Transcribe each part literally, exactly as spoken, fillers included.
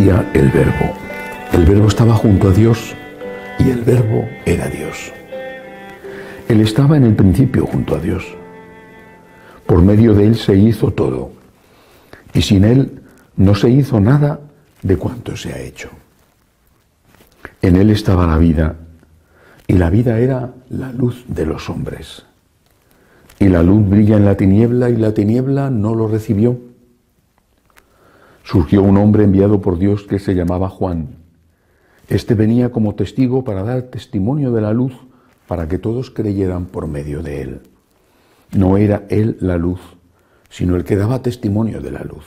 existía el Verbo. El Verbo estaba junto a Dios y el Verbo era Dios. Él estaba en el principio junto a Dios. Por medio de Él se hizo todo, y sin Él no se hizo nada de cuanto se ha hecho. En Él estaba la vida, y la vida era la luz de los hombres. Y la luz brilla en la tiniebla, y la tiniebla no lo recibió. Surgió un hombre enviado por Dios que se llamaba Juan. Este venía como testigo para dar testimonio de la luz, para que todos creyeran por medio de él. No era él la luz, sino el que daba testimonio de la luz.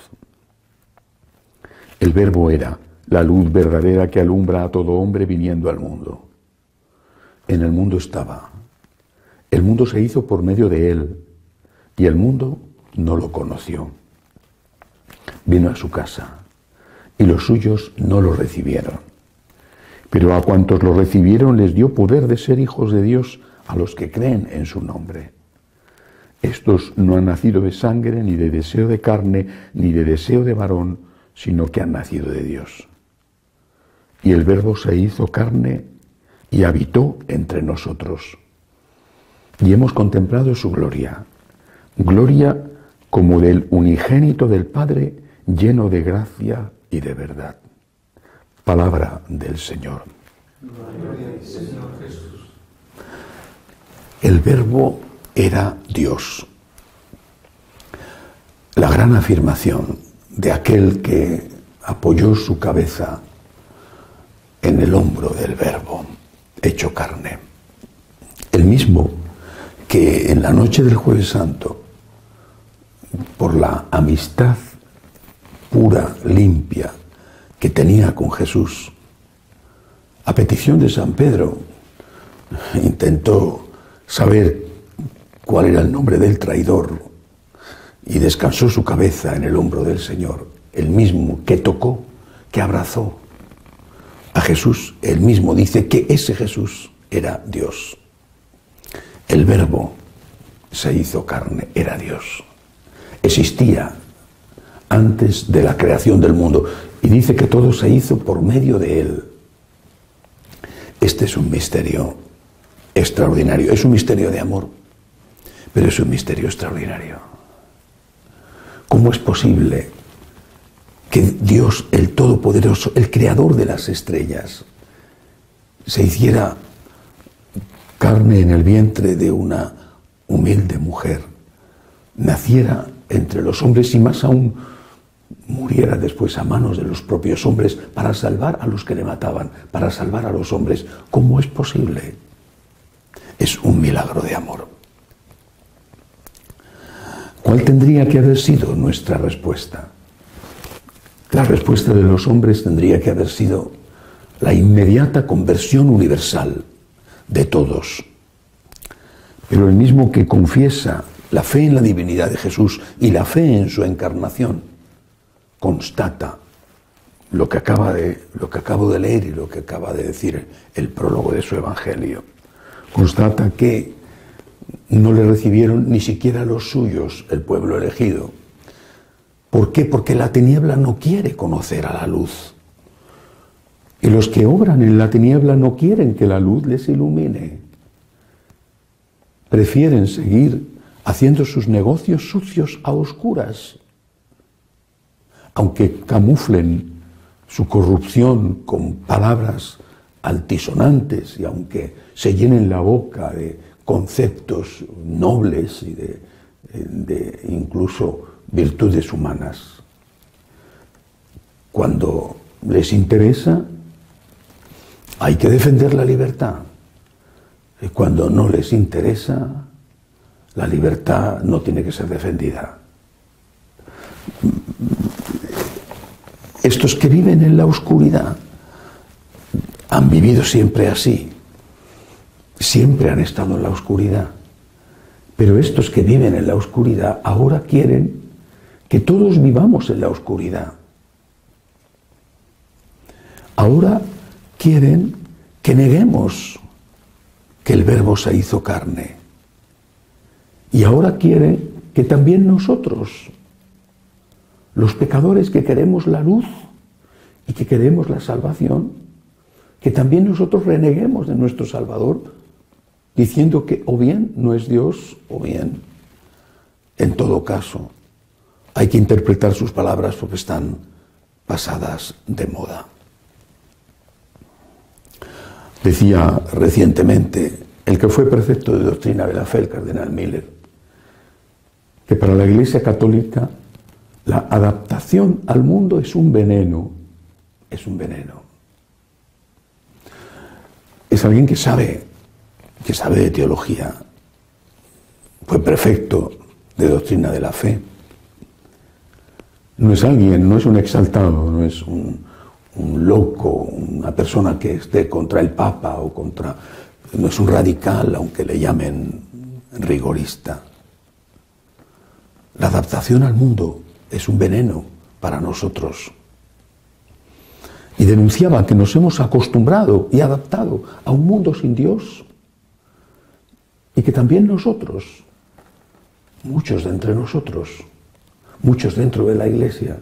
El Verbo era la luz verdadera que alumbra a todo hombre viniendo al mundo. En el mundo estaba. El mundo se hizo por medio de él, y el mundo no lo conoció. Vino a su casa, y los suyos no lo recibieron. Pero a cuantos lo recibieron les dio poder de ser hijos de Dios, a los que creen en su nombre. Estos no han nacido de sangre, ni de deseo de carne, ni de deseo de varón, sino que han nacido de Dios. Y el Verbo se hizo carne y habitó entre nosotros. Y hemos contemplado su gloria, gloria como del unigénito del Padre, lleno de gracia y de verdad. Palabra del Señor. Gloria al Señor Jesús. El Verbo era Dios. La gran afirmación de aquel que apoyó su cabeza en el hombro del Verbo, hecho carne. El mismo que en la noche del Jueves Santo, por la amistad pura, limpia, que tenía con Jesús, a petición de San Pedro, intentó saber cuál era el nombre del traidor y descansó su cabeza en el hombro del Señor, el mismo que tocó, que abrazó a Jesús. El mismo dice que ese Jesús era Dios. El Verbo se hizo carne, era Dios. Existía antes de la creación del mundo. Y dice que todo se hizo por medio de Él. Este es un misterio extraordinario. Es un misterio de amor, pero es un misterio extraordinario. ¿Cómo es posible que Dios, el Todopoderoso, el Creador de las estrellas, se hiciera carne en el vientre de una humilde mujer, naciera entre los hombres y más aún muriera después a manos de los propios hombres para salvar a los que le mataban, para salvar a los hombres? ¿Cómo es posible? Es un milagro de amor. ¿Cuál tendría que haber sido nuestra respuesta? La respuesta de los hombres tendría que haber sido la inmediata conversión universal de todos. Pero el mismo que confiesa la fe en la divinidad de Jesús y la fe en su encarnación, constata lo que, acaba de, lo que acabo de leer y lo que acaba de decir el prólogo de su Evangelio. Constata que no le recibieron ni siquiera los suyos, el pueblo elegido. ¿Por qué? Porque la tiniebla no quiere conocer a la luz. Y los que obran en la tiniebla no quieren que la luz les ilumine. Prefieren seguir haciendo sus negocios sucios a oscuras, aunque camuflen su corrupción con palabras altisonantes y aunque se llenen la boca de conceptos nobles y de, de incluso virtudes humanas. Cuando les interesa, hay que defender la libertad. Y cuando no les interesa, la libertad no tiene que ser defendida. Estos que viven en la oscuridad han vivido siempre así. Siempre han estado en la oscuridad. Pero estos que viven en la oscuridad ahora quieren que todos vivamos en la oscuridad. Ahora quieren que neguemos que el Verbo se hizo carne. Y ahora quieren que también nosotros, los pecadores que queremos la luz, y que queremos la salvación, que también nosotros reneguemos de nuestro Salvador, diciendo que o bien no es Dios, o bien, en todo caso, hay que interpretar sus palabras porque están pasadas de moda. Decía recientemente el que fue prefecto de doctrina de la fe, el cardenal Miller, que para la Iglesia Católica la adaptación al mundo es un veneno, es un veneno. Es alguien que sabe, que sabe de teología, fue prefecto de doctrina de la fe. No es alguien, no es un exaltado, no es un, un loco, una persona que esté contra el Papa o contra... No es un radical, aunque le llamen rigorista. La adaptación al mundo es un veneno para nosotros. Y denunciaba que nos hemos acostumbrado y adaptado a un mundo sin Dios. Y que también nosotros, muchos de entre nosotros, muchos dentro de la Iglesia,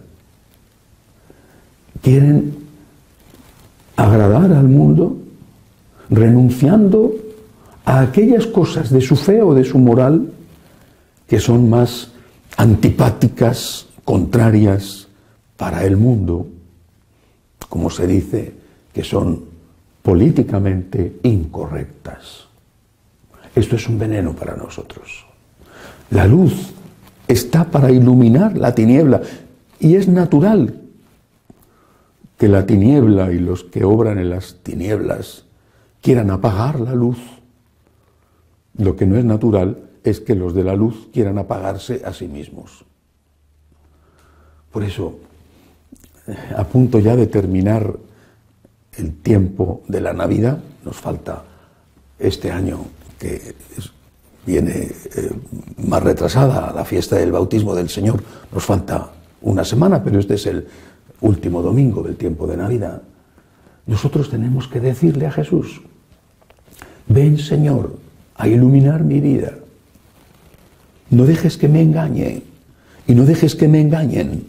quieren agradar al mundo renunciando a aquellas cosas de su fe o de su moral que son más antipáticas, contrarias para el mundo, como se dice, que son políticamente incorrectas. Esto es un veneno para nosotros. La luz está para iluminar la tiniebla y es natural que la tiniebla y los que obran en las tinieblas quieran apagar la luz. Lo que no es natural es que los de la luz quieran apagarse a sí mismos. Por eso, a punto ya de terminar el tiempo de la Navidad, nos falta este año que es, viene eh, más retrasada, la fiesta del bautismo del Señor, nos falta una semana, pero este es el último domingo del tiempo de Navidad. Nosotros tenemos que decirle a Jesús: ven, Señor, a iluminar mi vida. No dejes que me engañe y no dejes que me engañen.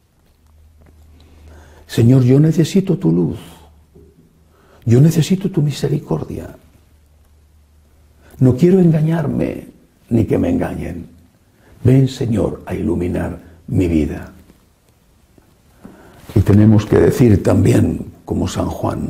Señor, yo necesito tu luz. Yo necesito tu misericordia. No quiero engañarme ni que me engañen. Ven, Señor, a iluminar mi vida. Y tenemos que decir también, como San Juan,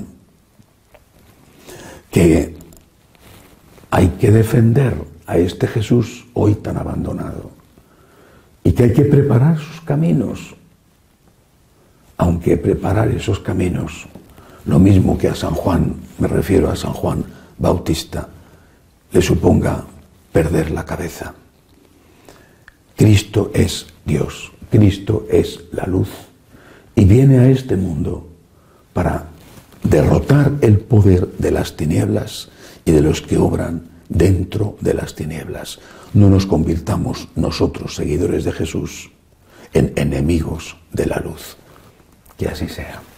que hay que defender a este Jesús hoy tan abandonado y que hay que preparar sus caminos, aunque preparar esos caminos, lo mismo que a San Juan, me refiero a San Juan Bautista, le suponga perder la cabeza. Cristo es Dios, Cristo es la luz y viene a este mundo para derrotar el poder de las tinieblas y de los que obran dentro de las tinieblas. No nos convirtamos nosotros, seguidores de Jesús, en enemigos de la luz. Que así sea.